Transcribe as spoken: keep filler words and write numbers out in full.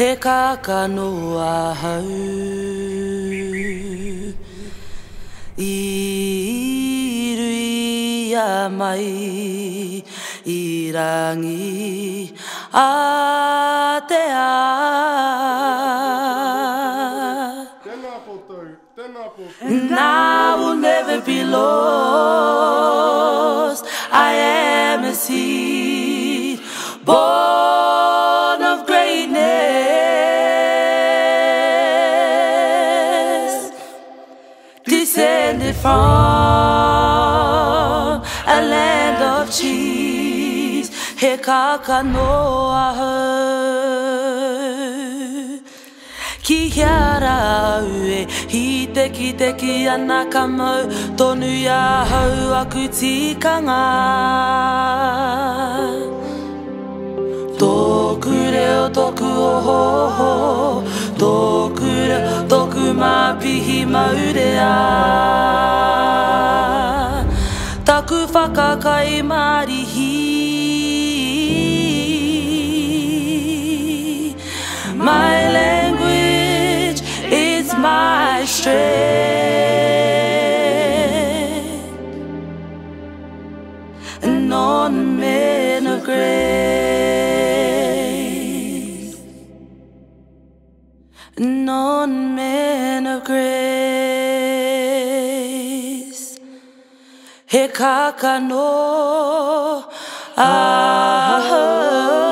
he kakanoa hau I rui a mai I rangi a te a And I will never be lost I am a seed born of greatness Descended from a land of cheese He kakanoa hau Ki hiara ue, hi teki teki ana ka mau Tonu ia hau aku tikanga Tōku reo, tōku ohoho Tōku reo, tōku mapihi maurea Taku whakakai marihi My language is my strength Non men of grace Non men of grace He kakanoa ah